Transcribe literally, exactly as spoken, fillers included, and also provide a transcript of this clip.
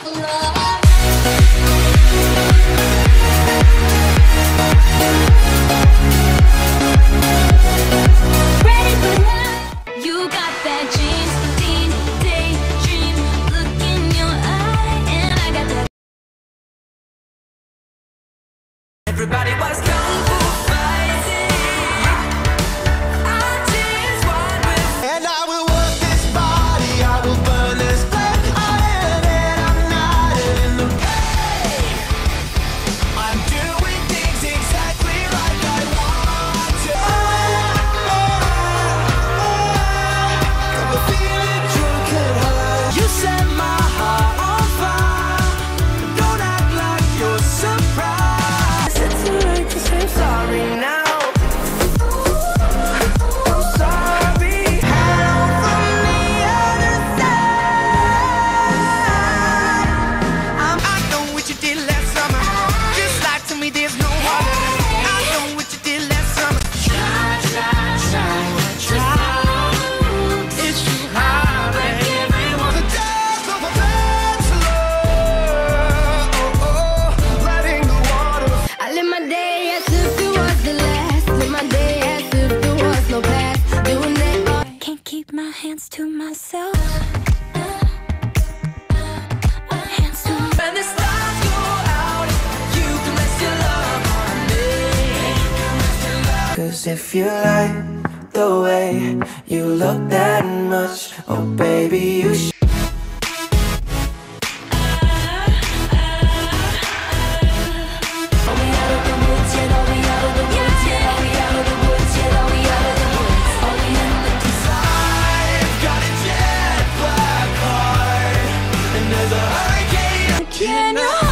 Everybody was kung fu fighting. Our tears one with. And I will work this body, I will burn this flame. I am it, I'm not in the way. I'm doing things exactly like I want to. Got me feeling drunk and high. You set my heart on fire. Don't act like you're surprised. I'm sorry now. I'm sorry. Hello from the other side. I'm, I know what you did last summer. Just like to me, there's no other. I know what you did last summer. Try, try, try, try. It's too hard, but everyone. The death of a bachelor. Oh, oh, letting the water. I live my day as if it was the last. Live my day as if there was no past. Doing it all. Can't keep my hands to myself. Hands to myself. When the stars go out, you can rest your love on me. Cause if you like the way you look that much, oh baby, you should. Can you